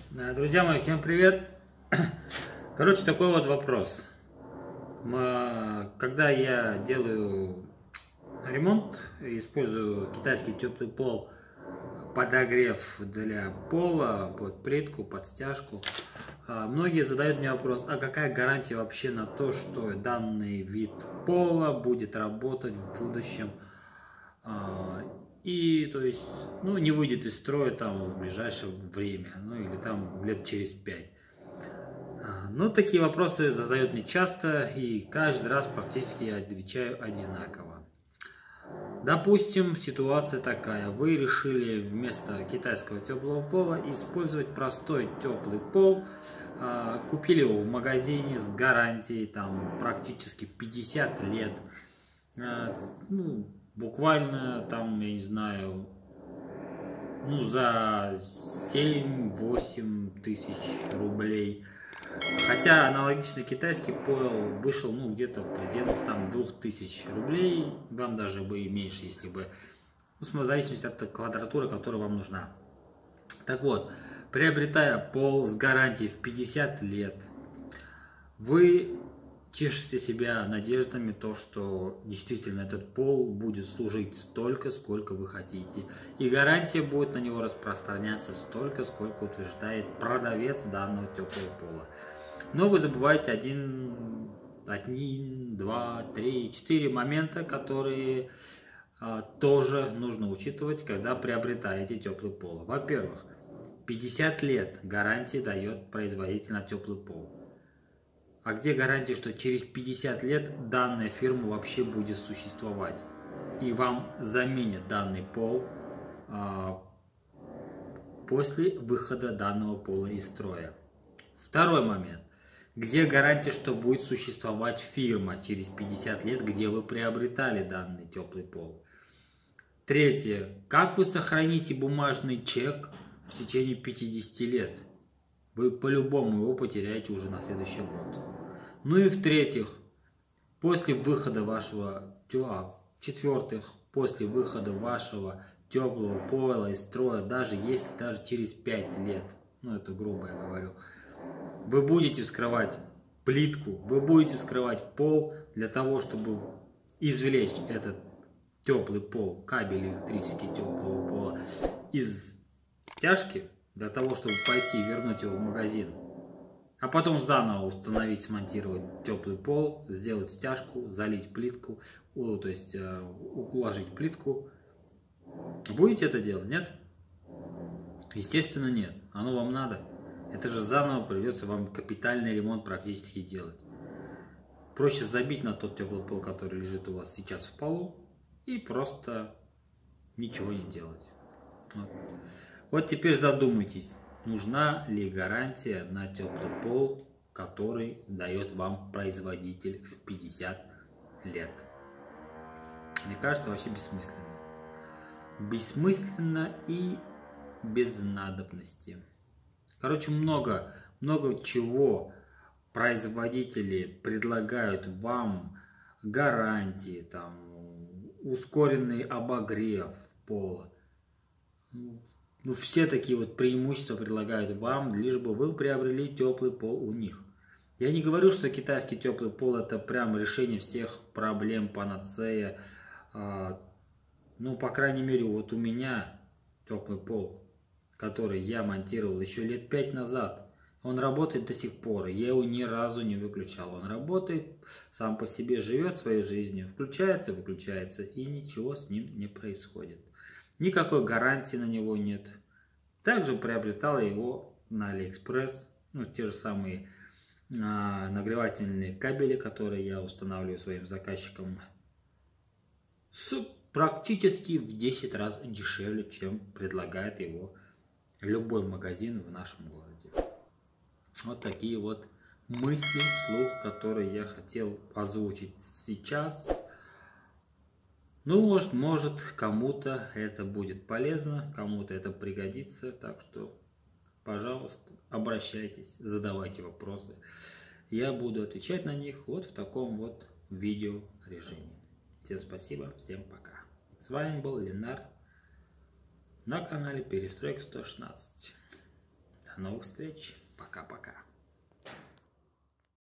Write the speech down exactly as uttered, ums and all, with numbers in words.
Да, друзья мои, всем привет! Короче, такой вот вопрос. Когда я делаю ремонт, использую китайский теплый пол, подогрев для пола, под плитку, под стяжку, многие задают мне вопрос, а какая гарантия вообще на то, что данный вид пола будет работать в будущем? И, то есть, ну, не выйдет из строя там в ближайшее время, ну, или там лет через пять. Ну, такие вопросы задают мне часто, и каждый раз практически я отвечаю одинаково. Допустим, ситуация такая. Вы решили вместо китайского теплого пола использовать простой теплый пол. Купили его в магазине с гарантией, там, практически пятьдесят лет. Ну, буквально там, я не знаю, ну, за семь-восемь тысяч рублей. Хотя аналогичный китайский пол вышел, ну, где-то в пределах там двух тысяч рублей, вам даже бы и меньше, если бы, ну, в зависимости от квадратуры, которая вам нужна. Так вот, приобретая пол с гарантией в пятьдесят лет, вы тешите себя надеждами, то, что действительно этот пол будет служить столько, сколько вы хотите. И гарантия будет на него распространяться столько, сколько утверждает продавец данного теплого пола. Но вы забываете один, один, два, три, четыре момента, которые а, тоже нужно учитывать, когда приобретаете теплый пол. Во-первых, пятьдесят лет гарантии дает производитель на теплый пол. А где гарантия, что через пятьдесят лет данная фирма вообще будет существовать? И вам заменят данный пол а, после выхода данного пола из строя. Второй момент. Где гарантия, что будет существовать фирма через пятьдесят лет, где вы приобретали данный теплый пол? Третье. Как вы сохраните бумажный чек в течение пятидесяти лет? Вы по-любому его потеряете уже на следующий год. Ну и в-третьих, после выхода вашего, а, в-четвертых, после выхода вашего теплого пола из строя, даже если даже через пять лет, ну это грубо я говорю, вы будете вскрывать плитку, вы будете вскрывать пол для того, чтобы извлечь этот теплый пол, кабель электрический теплого пола из стяжки, для того, чтобы пойти и вернуть его в магазин, а потом заново установить, смонтировать теплый пол, сделать стяжку, залить плитку, то есть уложить плитку. Будете это делать, нет? Естественно, нет. Оно вам надо. Это же заново придется вам капитальный ремонт практически делать. Проще забить на тот теплый пол, который лежит у вас сейчас в полу, и просто ничего не делать. Вот. Вот теперь задумайтесь, нужна ли гарантия на теплый пол, который дает вам производитель в пятьдесят лет. Мне кажется, вообще бессмысленно. Бессмысленно и без надобности. Короче, много, много чего производители предлагают вам, гарантии, там, ускоренный обогрев пола. Ну, все такие вот преимущества предлагают вам, лишь бы вы приобрели теплый пол у них. Я не говорю, что китайский теплый пол это прям решение всех проблем, панацея. Ну, по крайней мере, вот у меня теплый пол, который я монтировал еще лет пять назад, он работает до сих пор. Я его ни разу не выключал. Он работает, сам по себе живет своей жизнью, включается, выключается, и ничего с ним не происходит. Никакой гарантии на него нет. Также приобретал его на Алиэкспресс. Ну, те же самые а, нагревательные кабели, которые я устанавливаю своим заказчикам, с практически в десять раз дешевле, чем предлагает его любой магазин в нашем городе. Вот такие вот мысли вслух, которые я хотел озвучить сейчас. Ну, может, может кому-то это будет полезно, кому-то это пригодится. Так что, пожалуйста, обращайтесь, задавайте вопросы. Я буду отвечать на них вот в таком вот видео режиме. Всем спасибо, всем пока. С вами был Ленар на канале Перестройка сто шестнадцать. До новых встреч. Пока-пока.